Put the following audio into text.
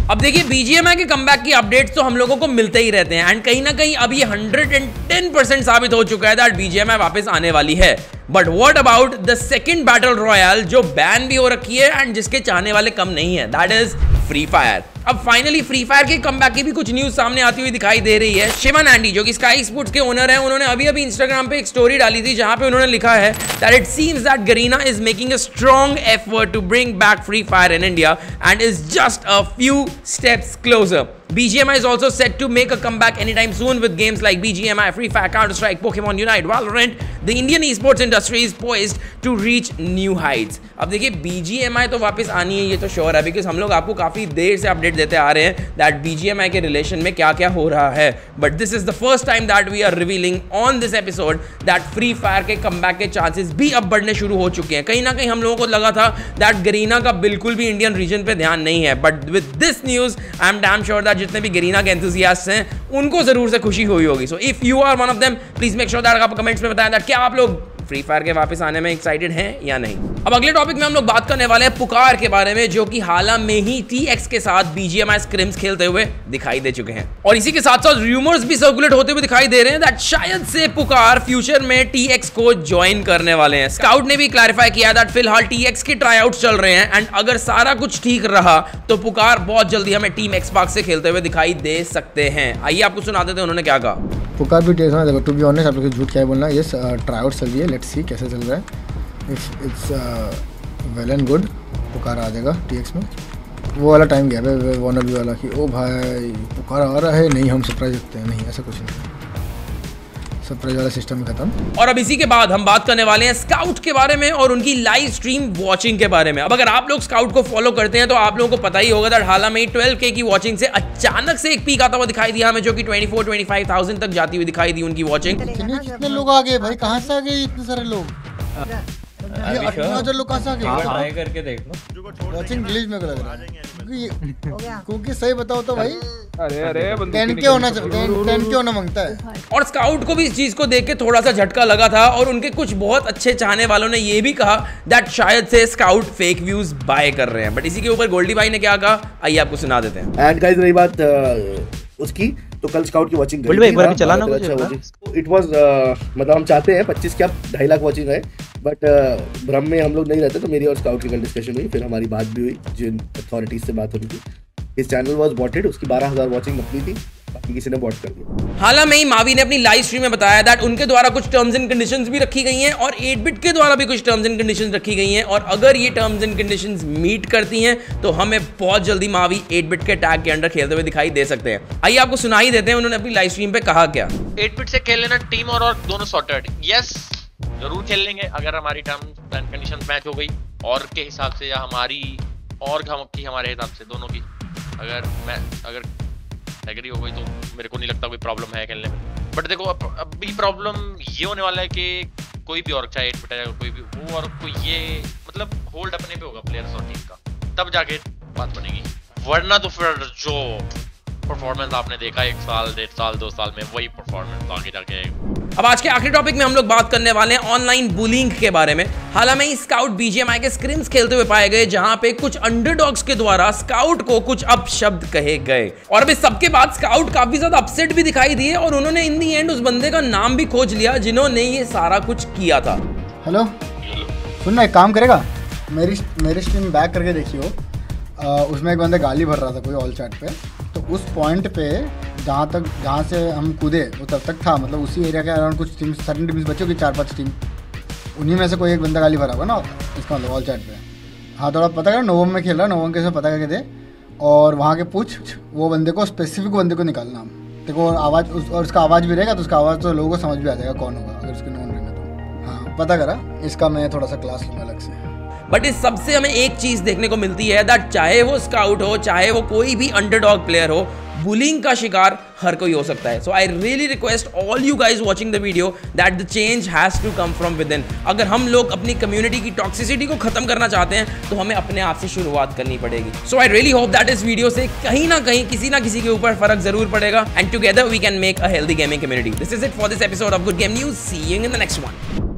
अब देखिए BGMI के कमबैक की अपडेट्स तो हम लोगों को मिलते ही रहते हैं एंड कहीं ना कहीं अब ये 110% साबित हो चुका है दैट BGMI वापस आने वाली है। But what about the second battle royale जो बैन भी हो रखी है एंड जिसके चाहने वाले कम नहीं है, दैट इज फ्री फायर। अब फाइनली फ्री फायर के कमबैक की भी कुछ न्यूज सामने आती हुई दिखाई दे रही है। शिवन एंडी जो कि स्काई स्पोर्ट्स के ओनर हैं, उन्होंने अभी इंस्टाग्राम पे एक स्टोरी डाली थी जहां पे उन्होंने लिखा है that it seems that Garena is making a strong effort to bring back Free Fire in India and is just a few steps closer. BGMI is also set to make a comeback anytime soon with games like BGMI, Free Fire, Counter-Strike, Pokemon Unite, Valorant. The Indian esports industry is poised to reach new heights. अब देखिए BGMI तो वापस आनी है, ये तो sure है, because हम लोग आपको काफी देर से अपडेट देते आ रहे हैं दैट BGMI के रिलेशन में क्या क्या हो रहा है। But this is the first time that we are revealing on this episode that Free Fire के कमबैक के चांसेस भी अब बढ़ने शुरू हो चुके हैं। कहीं ना कहीं हम लोगों को लगा था दैट गरीना का बिल्कुल भी इंडियन रीजन पे ध्यान नहीं है, but with this news I am damn sure that जितने भी गरीना के एंथुसियास्ट्स हैं उनको जरूर से खुशी हुई होगी। So if you are one of them please make sure that आप कमेंट्स में बताएं दैट क्या आप लोग फ्री फायर के वापस आने में एक्साइटेड हैं या नहीं। अब अगले टॉपिक में हम लोग बात करने वाले हैं पुकार के बारे में, जो कि हाल में ही TX के साथ BGMI स्क्रिम्स खेलते हुए दिखाई दे चुके हैं और इसी के साथ साथ रूमर्स भी सर्कुलेट होते हुए दिखाई दे रहे हैं दैट शायद से पुकार फ्यूचर में TX को ज्वाइन करने वाले हैं। स्काउट ने भी क्लैरिफाई किया दैट फिलहाल TX के ट्राई आउट चल रहे हैं एंड अगर सारा कुछ ठीक रहा तो पुकार बहुत जल्दी हमें टीम Xbox से खेलते हुए दिखाई दे सकते हैं। आइए आपको सुना देते हैं उन्होंने क्या कहा। पुकार भी टेस्ट देखो, टू बी ऑनेस्ट आप लोग झूठ क्या बोलना, ये ट्राई आउट चल रही है, लेट्स सी कैसे चल रहा है। If it's well and good पुकार आ जाएगा TX में। वो वाला टाइम गया है वॉनर भी वाला कि ओ भाई पुकार आ रहा है, नहीं हम सरप्राइज रखते हैं, नहीं ऐसा कुछ नहीं, सरप्राइज वाला सिस्टम खत्म। और अब इसी के बाद हम बात करने वाले हैं स्काउट के बारे में और उनकी लाइव स्ट्रीम वॉचिंग के बारे में। अब अगर आप लोग स्काउट को फॉलो करते हैं तो आप लोगों को पता ही होगा दैट हाल में 12K की वॉचिंग से अचानक से एक पीक आता हुआ दिखाई दिया हमें, जो कि 24-25,000 तक जाती हुई दिखाई दी उनकी वॉचिंग। कितने लोग आ गए भाई, कहां से आ गए इतने सारे लोग? 18,000 लोग कहां से आ गए? ट्राई करके देख लो, वॉचिंग ग्लिच में लग रहा है क्योंकि सही बताओ तो भाई अरे 10K होना मांगता है। और स्काउट को भी इस चीज को देख के थोड़ा सा झटका लगा था और उनके कुछ बहुत अच्छे चाहने वालों ने ये भी कहा दैट शायद से स्काउट फेक व्यूज बाय कर रहे हैं। बट इसी के ऊपर गोल्डी भाई ने क्या कहा, आइए आपको सुना देते हैं। एंड गाइस रही बात उसकी, तो कल स्काउट की वॉचिंग एक बार भी चलाना इट वाज मतलब हम चाहते हैं 25 के 2.5 लाख वॉचिंग है, बट भ्रम में हम लोग नहीं रहते, तो मेरी और स्काउट की कल डिस्कशन हुई, फिर हमारी बात भी हुई, जिन अथॉरिटीज से बात हो रही थी। इस चैनल वाज बॉटेड, उसकी 12,000 वॉचिंग अपनी थी, बाकी किसी ने बॉट कर दिया। हाल में ही मावी ने अपनी लाइव स्ट्रीम में बताया दैट उनके द्वारा कुछ टर्म्स एंड कंडीशंस भी रखी गई हैं और 8-बिट के द्वारा भी कुछ टर्म्स एंड कंडीशंस रखी गई हैं और अगर ये टर्म्स एंड कंडीशंस मीट करती हैं तो हमें बहुत जल्दी मावी 8-बिट के टैग के अंडर खेलते हुए दिखाई दे सकते हैं। आइए आपको सुना ही देते हैं उन्होंने अपनी लाइव स्ट्रीम पे कहा क्या। 8-बिट से खेल लेना टीम और दोनों सॉर्टेड, यस जरूर खेल लेंगे अगर हमारी टर्म्स एंड कंडीशंस मैच हो गई और के हिसाब से या हमारी और की हमारे हिसाब से दोनों की अगर एग्री हो गई तो मेरे को नहीं लगता कोई प्रॉब्लम है खेलने में। बट देखो अभी प्रॉब्लम ये होने वाला है कि कोई भी और चाहे 8-बिट है कोई भी वो और कोई ये मतलब होल्ड अपने पे होगा प्लेयर्स और टीम का, तब जाके बात बनेगी, वरना तो फिर जो परफॉर्मेंस आपने देखा 1 साल 1.5 साल 2 साल में वही परफॉर्मेंस आगे जाके। अब आज के आखिरी टॉपिक में हम लोग बात करने वाले हैं ऑनलाइन बुलिंग के बारे में। हाल में ही स्काउट BGMI के स्क्रिम्स खेलते हुए पाए गए जहां पे कुछ अंडरडॉग्स के द्वारा स्काउट को कुछ अपशब्द कहे गए और अब इस सबके बाद स्काउट काफी ज्यादा अपसेट भी दिखाई दिए और उन्होंने इन दी एंड उस बंदे का नाम भी खोज लिया जिन्होंने ये सारा कुछ किया था। हेलो सुनना, एक काम करेगा, मेरी स्ट्रीम बैक करके देखियो, उसमें एक बंदा गाली भर रहा था कोई ऑल चैट पे, तो उस पॉइंट पे जहाँ से हम कूदे वो तब तक था, मतलब उसी एरिया के अराउंड कुछ टीम सर्टन टीम्स बची होगी 4-5 टीम, उन्हीं में से कोई एक बंदा गाली भरा होगा ना इसका मतलब ऑल चैट पे। हाँ थोड़ा पता कर, नोवम में खेल रहा है, नोवम के से पता करके दे और वहाँ के पूछ वो बंदे को, स्पेसिफिक बंदे को निकालना। देखो आवाज़ और उसका आवाज़ भी रहेगा तो उसका आवाज़ तो लोगों को समझ भी आ जाएगा कौन होगा अगर उसके नोन रहेगा तो। हाँ पता करा, इसका मैं थोड़ा सा क्लास लूँगा अलग से। बट इस सबसे हमें एक चीज देखने को मिलती है दैट चाहे वो स्काउट हो चाहे वो कोई भी अंडरडॉग प्लेयर हो, बुलिंग का शिकार हर कोई हो सकता है। So I really request all you guys watching the video that the change has to come from within. अगर हम लोग अपनी कम्युनिटी की टॉक्सिसिटी को खत्म करना चाहते हैं तो हमें अपने आप से शुरुआत करनी पड़ेगी। So I really hope that इस वीडियो से कहीं ना कहीं किसी ना किसी के ऊपर फर्क जरूर पड़ेगा and together we can make a healthy gaming community. This is it for this episode of good game news. See you in the next one.